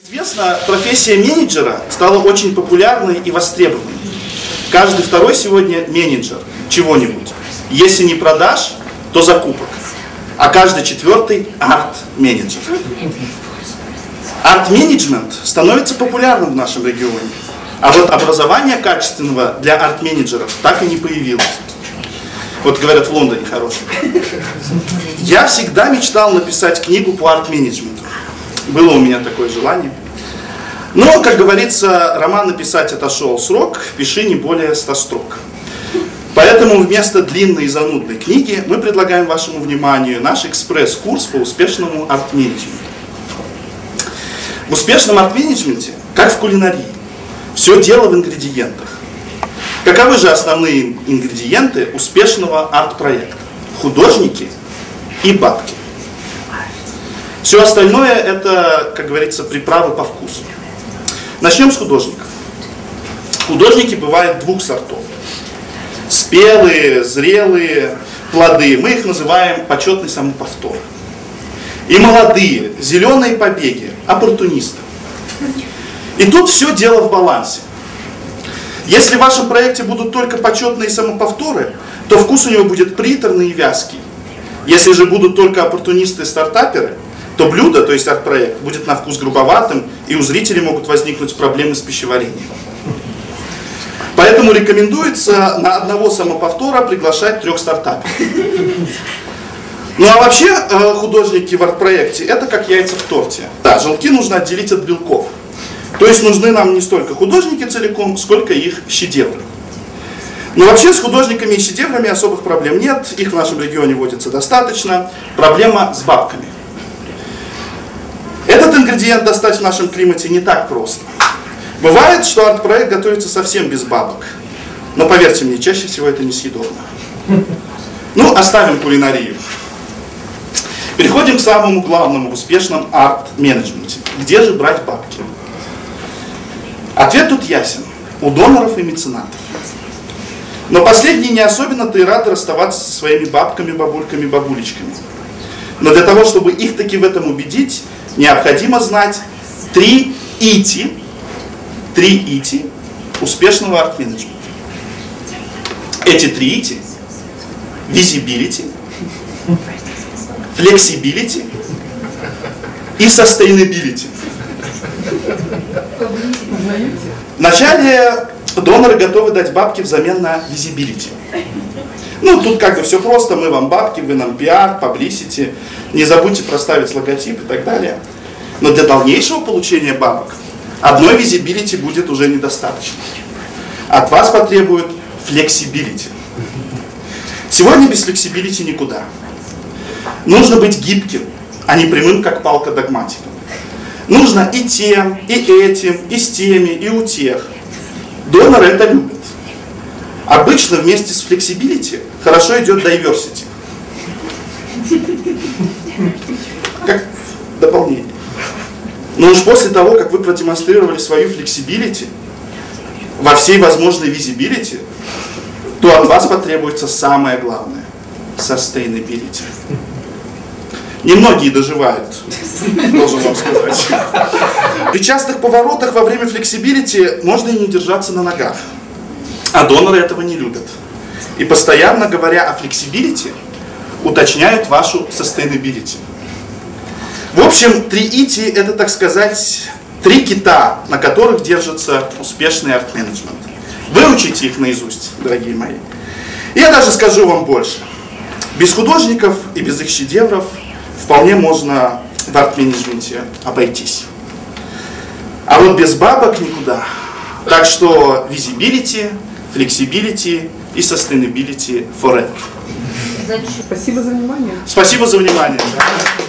Известно, профессия менеджера стала очень популярной и востребованной. Каждый второй сегодня менеджер чего-нибудь. Если не продаж, то закупок. А каждый четвертый арт-менеджер. Арт-менеджмент становится популярным в нашем регионе. А вот образование качественного для арт-менеджеров так и не появилось. Вот говорят, в Лондоне хороший. Я всегда мечтал написать книгу по арт-менеджменту. Было у меня такое желание. Но, как говорится, роман написать отошел срок, пиши не более 100 строк. Поэтому вместо длинной и занудной книги мы предлагаем вашему вниманию наш экспресс-курс по успешному арт-менеджменту. В успешном арт-менеджменте, как в кулинарии, все дело в ингредиентах. Каковы же основные ингредиенты успешного арт-проекта? Художники и бабки. Все остальное это, как говорится, приправы по вкусу. Начнем с художников. Художники бывают двух сортов. Спелые, зрелые плоды. Мы их называем почетный самоповтор. И молодые, зеленые побеги, оппортунисты. И тут все дело в балансе. Если в вашем проекте будут только почетные самоповторы, то вкус у него будет приторный и вязкий. Если же будут только оппортунисты-стартаперы, то блюдо, то есть арт-проект, будет на вкус грубоватым, и у зрителей могут возникнуть проблемы с пищеварением. Поэтому рекомендуется на одного самоповтора приглашать 3 стартаперов. Ну а вообще художники в арт-проекте это как яйца в торте. Да, желтки нужно отделить от белков. То есть нужны нам не столько художники целиком, сколько их шедевры. Но вообще с художниками и шедеврами особых проблем нет, их в нашем регионе водится достаточно. Проблема с бабками. Этот ингредиент достать в нашем климате не так просто. Бывает, что арт-проект готовится совсем без бабок. Но поверьте мне, чаще всего это несъедобно. Ну, оставим кулинарию. Переходим к самому главному в успешном арт-менеджменте. Где же брать бабки? Ответ тут ясен. У доноров и меценатов. Но последние не особенно-то и рады расставаться со своими бабками, бабульками, бабулечками. Но для того, чтобы их таки в этом убедить, необходимо знать 3 ити успешного арт-менеджмента. Эти 3 ити – visibility, flexibility и sustainability. Вначале доноры готовы дать бабки взамен на visibility. Ну, тут как бы все просто, мы вам бабки, вы нам пиар, publicity, не забудьте проставить логотип и так далее. Но для дальнейшего получения бабок одной visibility будет уже недостаточно. От вас потребуют flexibility. Сегодня без flexibility никуда. Нужно быть гибким, а не прямым, как палка догматиком. Нужно и тем, и этим, и с теми, и у тех. Доноры это любят. Обычно вместе с flexibility хорошо идет diversity. Как дополнение. Но уж после того, как вы продемонстрировали свою flexibility во всей возможной visibility, то от вас потребуется самое главное – sustainability. Немногие доживают, должен вам сказать. При частых поворотах во время flexibility можно и не держаться на ногах. А доноры этого не любят. И постоянно, говоря о flexibility, уточняют вашу sustainability. В общем, 3 ити – это, так сказать, 3 кита, на которых держится успешный арт-менеджмент. Выучите их наизусть, дорогие мои. Я даже скажу вам больше. Без художников и без их шедевров вполне можно в арт-менеджменте обойтись. А вот без бабок никуда. Так что visibility, flexibility и sustainability forever. Спасибо за внимание. Спасибо за внимание.